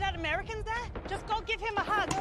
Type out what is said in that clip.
that American's there? Just go give him a hug.